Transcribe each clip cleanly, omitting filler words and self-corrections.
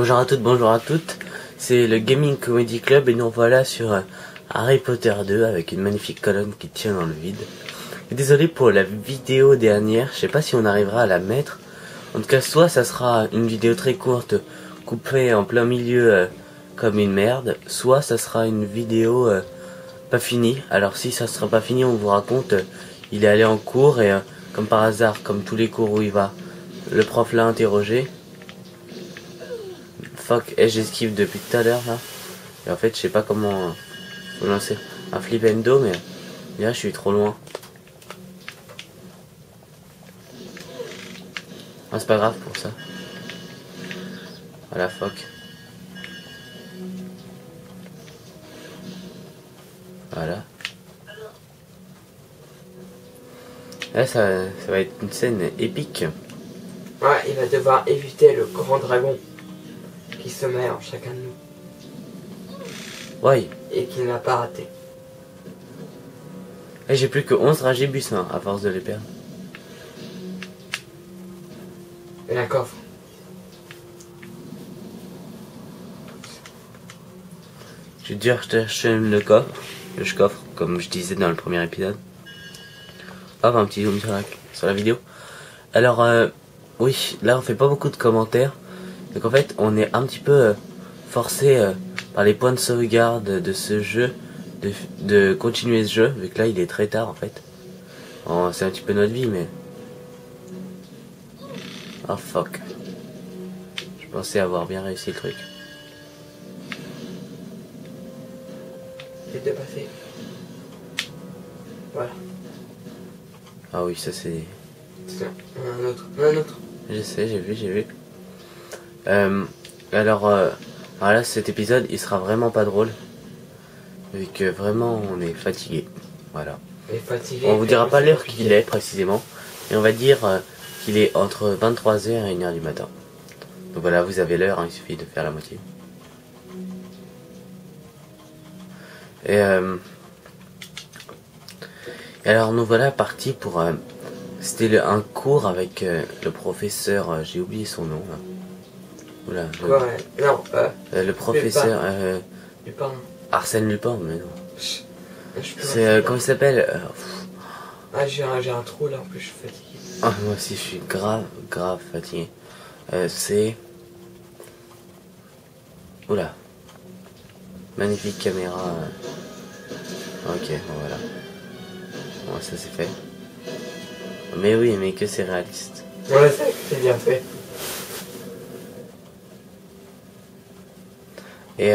Bonjour à toutes, bonjour à toutes. C'est le Gaming Comedy Club et nous voilà sur Harry Potter 2 avec une magnifique colonne qui tient dans le vide. Et désolé pour la vidéo dernière, je sais pas si on arrivera à la mettre. En tout cas, soit ça sera une vidéo très courte coupée en plein milieu comme une merde, soit ça sera une vidéo pas finie. Alors si ça sera pas fini, on vous raconte il est allé en cours et comme par hasard, comme tous les cours où il va, le prof l'a interrogé. Fuck, et j'esquive depuis tout à l'heure là. Et en fait, je sais pas comment faut lancer un flipendo, mais là je suis trop loin. Ah, c'est pas grave pour ça. Voilà, fuck. Voilà. Là, ça va être une scène épique. Ouais, il va devoir éviter le grand dragon qui sommeille en chacun de nous. Ouais. Et qui ne l'a pas raté. Et j'ai plus que 11 dragibus hein, à force de les perdre. Et un coffre. J'ai dû rechercher le coffre, comme je disais dans le premier épisode. Hop, un petit zoom sur la vidéo. Alors, oui, là on fait pas beaucoup de commentaires. Donc en fait, on est un petit peu forcé par les points de sauvegarde de ce jeu de continuer ce jeu, vu que là il est très tard en fait. Oh, c'est un petit peu notre vie, mais... Oh fuck. Je pensais avoir bien réussi le truc. J'ai dépassé. Voilà. Ah oui, ça c'est... Tiens, un autre. Un autre. Je sais, j'ai vu. Alors là, cet épisode, il sera vraiment pas drôle. Vu que vraiment, on est fatigué. Voilà. Et fatigué. On vous dira pas l'heure qu'il est précisément. Mais on va dire qu'il est entre 23h et 1h du matin. Donc voilà, vous avez l'heure, hein, il suffit de faire la moitié. Et alors nous voilà partis pour... c'était un cours avec le professeur... j'ai oublié son nom là. Oula, Ouais, non, le professeur... Lupin. Arsène Lupin, mais non. C'est comment il s'appelle Ah, j'ai un trou là, en plus je suis fatigué. Ah, moi aussi je suis grave fatigué. C'est... Oula. Magnifique caméra. Ok, bon, voilà. Bon, ça c'est fait. Mais oui, mais que c'est réaliste. Ouais, c'est bien fait. Et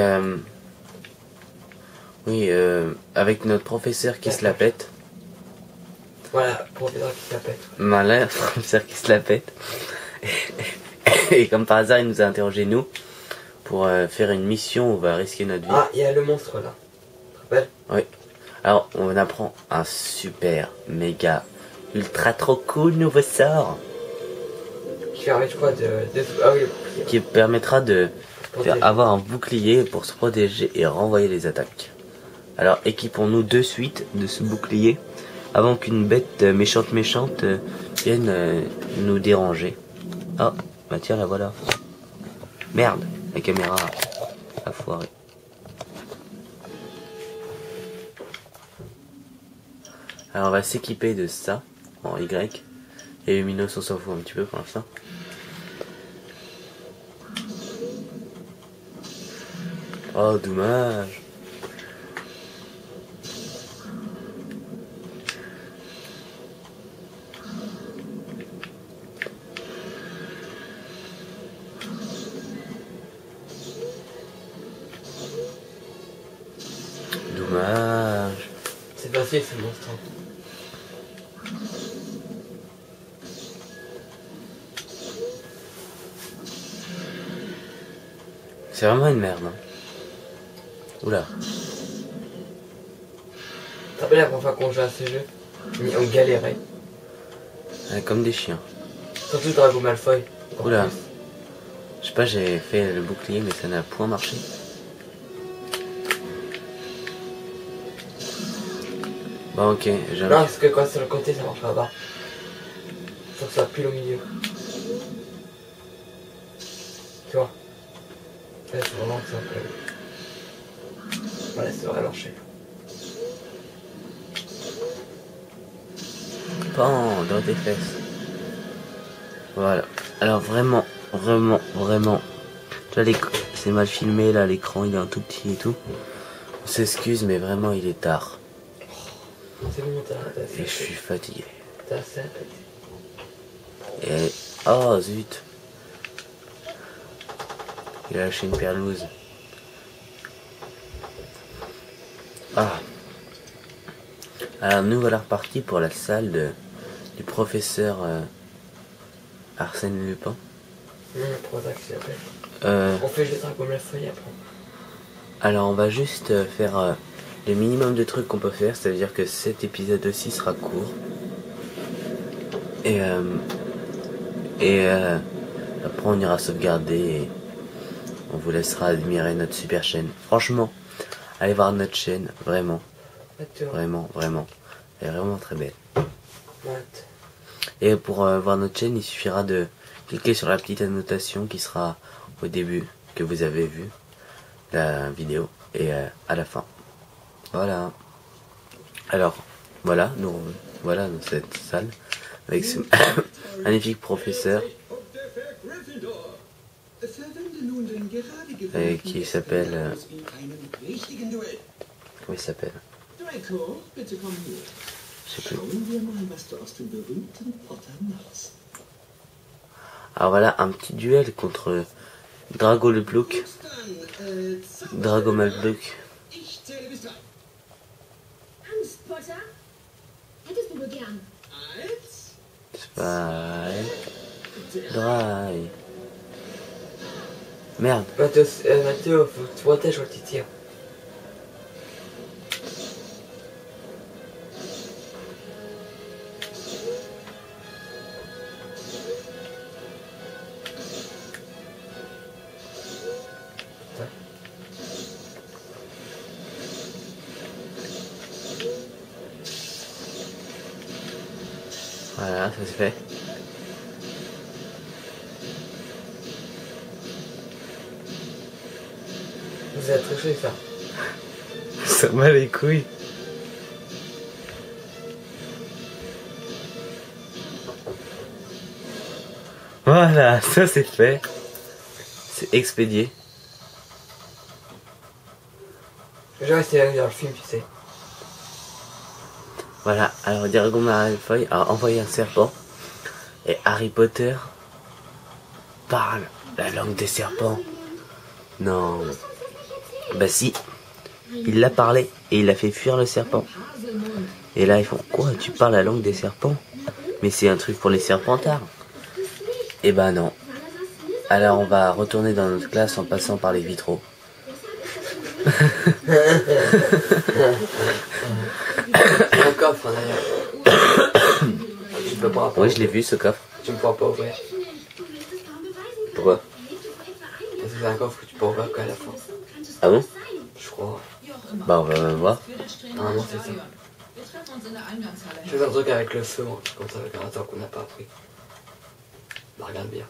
oui, avec notre professeur qui se la pète. Voilà, professeur qui se la pète. Malin, professeur qui se la pète. Et comme par hasard, il nous a interrogé nous pour faire une mission où on va risquer notre vie. Ah, il y a le monstre là. Tu te rappelles? Oui. Alors, on apprend un super, méga, ultra trop cool nouveau sort. Qui permet quoi de... Ah oui, qui permettra de avoir un bouclier pour se protéger et renvoyer les attaques. Alors équipons-nous de suite de ce bouclier avant qu'une bête méchante vienne nous déranger. Ah, bah tiens la voilà. Merde, la caméra a foiré. Alors on va s'équiper de ça en Y. Et Luminos on s'en fout un petit peu pour l'instant. Oh, dommage. Dommage. C'est facile, c'est le monstre. C'est vraiment une merde. Hein. Oula. T'as rappelles la première fois qu'on jouait à ce jeu? On galérait. Comme des chiens. Surtout Drago Malfoy. Oula. Je sais pas, j'ai fait le bouclier mais ça n'a point marché. Bon ok, non, parce que quand c'est sur le côté ça marche pas. Faut que ça soit pile au milieu. Tu vois? Ouais, c'est vraiment simple. Voilà, ça devrait marcher. Pan dans tes fesses. Voilà. Alors vraiment, vraiment. Tu vois, c'est mal filmé là, l'écran il est un tout petit et tout. On s'excuse mais vraiment il est tard. C'est bon, t'as Et je suis fatigué. T'as assez répété. Et... Oh zut. Il a lâché une perlouse. Ah. Alors nous voilà repartis pour la salle du professeur Arsène Lupin. Pour ça que c'est après. On fait le dragon la feuille après. Alors on va juste faire le minimum de trucs qu'on peut faire, ça veut dire que cet épisode aussi sera court. Et après on ira sauvegarder et on vous laissera admirer notre super chaîne. Franchement, allez voir notre chaîne, vraiment. Vraiment. Elle est vraiment très belle. Et pour voir notre chaîne, il suffira de cliquer sur la petite annotation qui sera au début, que vous avez vu la vidéo, et à la fin. Voilà. Alors, voilà, nous voilà dans cette salle, avec ce magnifique professeur, et qui s'appelle... comment il s'appelle? Je sais plus. Alors voilà, un petit duel contre Drago le Plouc. Drago Malplouc. Spy. Dry. Merde. Mathéo, faut que tu protèges quand tu tires. Voilà, ça se fait. Vous avez triché ça. Ça m'a les couilles. Voilà, ça c'est fait. C'est expédié. Je vais rester dans le film, tu sais. Voilà, alors Drago Malfoy a envoyé un serpent. Et Harry Potter parle la langue des serpents. Non. Bah si. Il l'a parlé et il a fait fuir le serpent. Et là ils font quoi? Tu parles la langue des serpents? Mais c'est un truc pour les serpentards. Et bah non. Alors on va retourner dans notre classe en passant par les vitraux. Un coffre d'ailleurs. Tu peux pas. Oui, je l'ai vu ce coffre. Tu ne pourras pas ouvrir. Pourquoi? Parce que c'est un coffre que tu peux ouvrir qu'à la fin. Ah bon? Je crois. Bah on va voir. Normalement c'est ça. Je fais un truc avec le feu, un truc comme ça, avec un attard qu'on n'a pas appris. Bah regarde bien.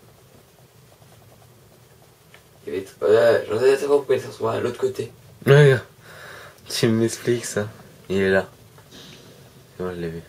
Il va être... j'en ai savoir pourquoi il se retrouve à l'autre côté. Ouais, tu m'expliques ça. Il est là. Moi je l'ai vu.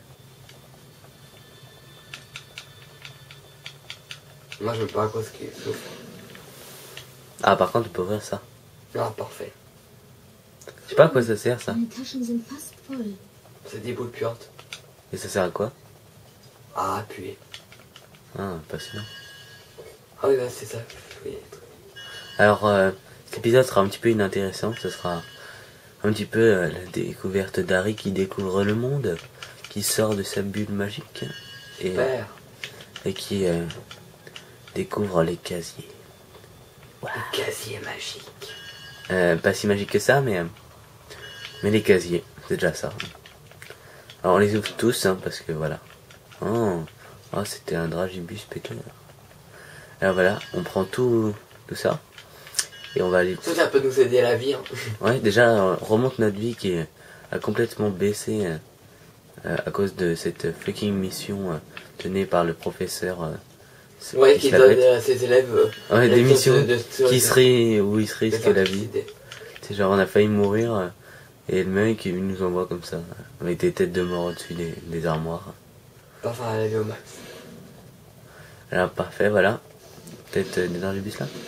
Moi je veux pas à cause qu'il souffre. Ah par contre tu peux ouvrir ça. Ah parfait. Je sais pas à quoi ça sert ça. C'est des boules puantes. Et ça sert à quoi? Ah appuyer. Ah pas sûr. Ah oui bah, c'est ça. Oui. Alors cet épisode sera un petit peu inintéressant. Ce sera un petit peu la découverte d'Harry qui découvre le monde, qui sort de sa bulle magique et qui découvre les casiers. Wow. Les casiers magiques. Pas si magique que ça, mais les casiers, c'est déjà ça. Alors on les ouvre tous, hein, parce que voilà. Oh, c'était un dragibus péteur. Alors voilà, on prend tout ça. Et on va aller... Ça peut nous aider à la vie. Hein. Ouais, déjà, on remonte notre vie qui a complètement baissé à cause de cette fucking mission tenue par le professeur Ouais, qui donne à ses élèves des missions qui seraient où il serait risquer la vie. C'est genre on a failli mourir et le mec il nous envoie comme ça. On était tête de mort au-dessus des armoires. Enfin, elle est au max. Alors parfait, voilà. Peut-être des dragibus là.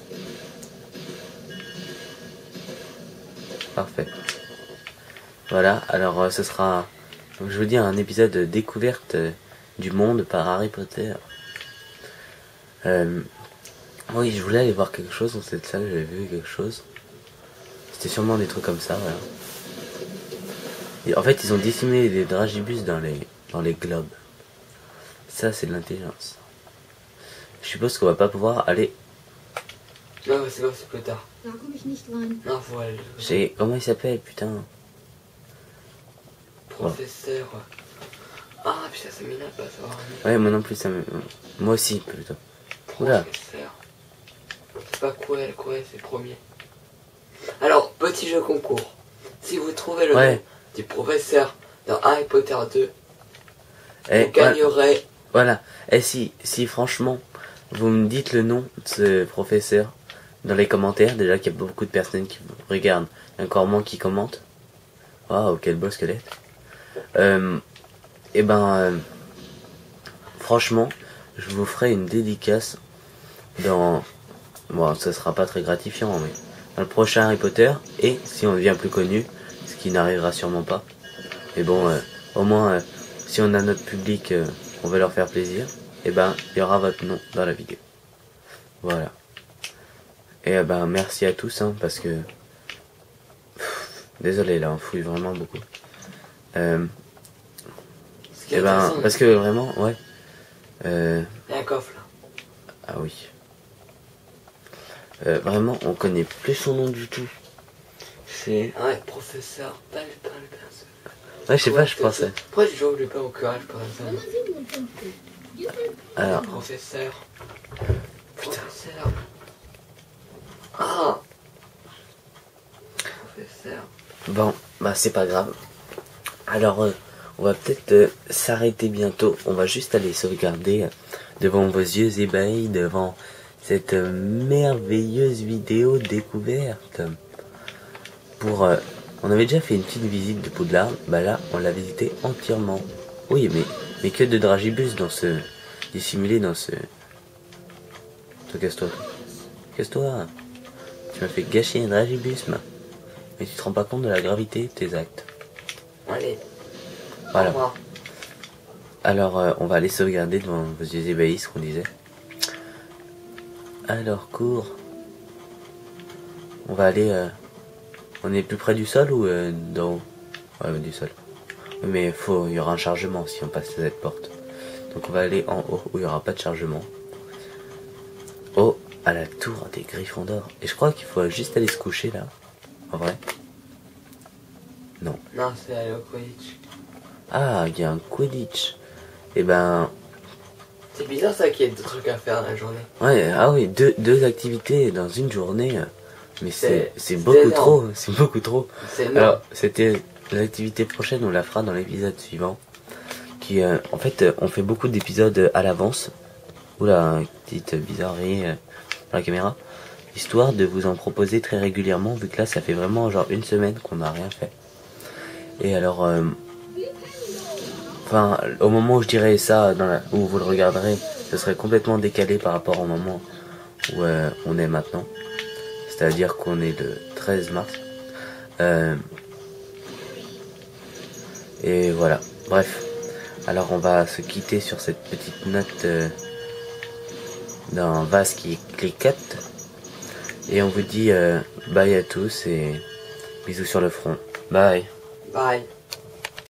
Parfait. Voilà, alors ce sera, donc, je vous dis, un épisode de découverte du monde par Harry Potter. Oui, je voulais aller voir quelque chose dans cette salle, j'avais vu quelque chose. C'était sûrement des trucs comme ça, voilà. Et en fait, ils ont dissimulé des dragibus dans les globes. Ça, c'est de l'intelligence. Je suppose qu'on va pas pouvoir aller... Non, c'est pas, c'est plus tard. Non, faut aller... Comment il s'appelle, putain? Professeur... Ah, putain, ça m'énerve pas savoir. Ouais, moi non plus, ça me... Moi aussi, plutôt. Oula. Professeur... C'est pas Quirrell, c'est premier. Alors, petit jeu concours. Si vous trouvez le nom du professeur dans Harry Potter 2, vous gagnerez... Voilà. Et si franchement, vous me dites le nom de ce professeur dans les commentaires, déjà qu'il y a beaucoup de personnes qui vous regardent, il y a encore moins qui commentent. Waouh, quel beau squelette. Franchement, je vous ferai une dédicace dans... Bon, ça sera pas très gratifiant, mais dans le prochain Harry Potter, et si on devient plus connu, ce qui n'arrivera sûrement pas. Mais bon, au moins, si on a notre public, on va leur faire plaisir, et il y aura votre nom dans la vidéo. Voilà. Et merci à tous, hein, parce que... Désolé, là, on fouille vraiment beaucoup. Parce que vraiment, ouais. Il y a un coffre, là. Ah oui. Vraiment, on connaît plus son nom du tout. C'est... Ouais, professeur. Ouais, je sais pas, je pensais. Pourquoi je joue pas au courage par exemple? Alors... Professeur. Professeur. Ah. Professeur. Bon, c'est pas grave. Alors, on va peut-être s'arrêter bientôt. On va juste aller sauvegarder devant vos yeux ébahis, devant cette merveilleuse vidéo découverte. On avait déjà fait une petite visite de Poudlard. Là, on l'a visité entièrement. Oui, mais que de dragibus dissimulé dans ce... Casse-toi. Casse-toi. Tu m'as fait gâcher un dragibus, mais tu te rends pas compte de la gravité de tes actes. Allez. Voilà. Alors, on va aller sauvegarder devant vos yeux ébahis, ce qu'on disait. Alors, cours. On va aller... On est plus près du sol ou d'en haut? Ouais, du sol. Mais il y aura un chargement si on passe cette porte. Donc on va aller en haut où il n'y aura pas de chargement. Oh, à la tour des Gryffondor. Et je crois qu'il faut juste aller se coucher là. En vrai. Non. Non, c'est aller au Quidditch. Ah, il y a un Quidditch. C'est bizarre ça qu'il y ait deux trucs à faire dans la journée. Ouais, ah oui, deux activités dans une journée. Mais c'est beaucoup trop. C'est beaucoup trop. Alors, c'était l'activité prochaine, on la fera dans l'épisode suivant. En fait, on fait beaucoup d'épisodes à l'avance. Oula, petite bizarrerie dans la caméra. Histoire de vous en proposer très régulièrement, vu que là, ça fait vraiment genre une semaine qu'on n'a rien fait. Et alors, au moment où je dirais ça, où vous le regarderez, ce serait complètement décalé par rapport au moment où on est maintenant. C'est-à-dire qu'on est le 13 mars. Et voilà. Bref. Alors on va se quitter sur cette petite note d'un vase qui cliquette. Et on vous dit bye à tous et bisous sur le front. Bye. Bye.